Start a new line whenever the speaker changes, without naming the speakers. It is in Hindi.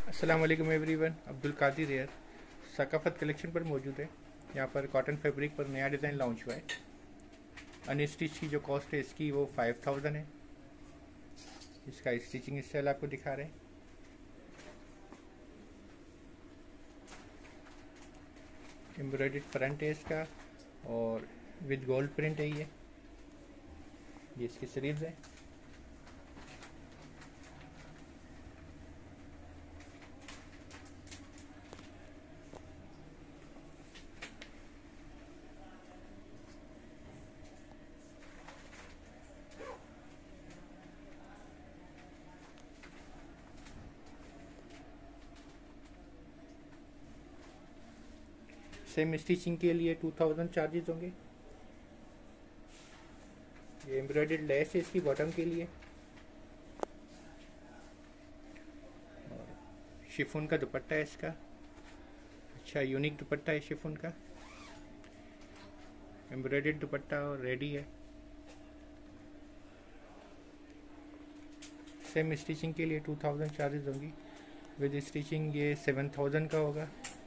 अस्सलाम वालेकुम एवरीवन, अब्दुल कादिर यार सकाफत कलेक्शन पर मौजूद है। यहाँ पर कॉटन फैब्रिक पर नया डिज़ाइन लॉन्च हुआ है। अनस्टिच की जो कॉस्ट है इसकी वो 5000 है। इसका स्टिचिंग स्टाइल आपको दिखा रहे हैं। एम्ब्रॉयडर्ड फ्रंट है इसका और विद गोल्ड प्रिंट है ये इसकी सीरीज है। सेम स्टिचिंग के लिए 2000 चार्जेस होंगे। ये एम्ब्रॉयडर्ड लेस है इसकी बॉटम के लिए। शिफॉन का दुपट्टा है इसका। अच्छा यूनिक दुपट्टा है शिफॉन का। एम्ब्रॉयडर्ड दुपट्टा और रेडी है। सेम स्टिचिंग के लिए 2000 चार्जेस होंगी। विद स्टिचिंग ये 7000 का होगा।